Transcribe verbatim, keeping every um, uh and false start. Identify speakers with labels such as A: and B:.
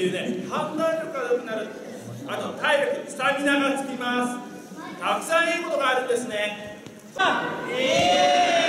A: いうね、判断力が良くなる。あと体力、スタミナがつきます。たくさんいいことがあるんですね。さあ、えー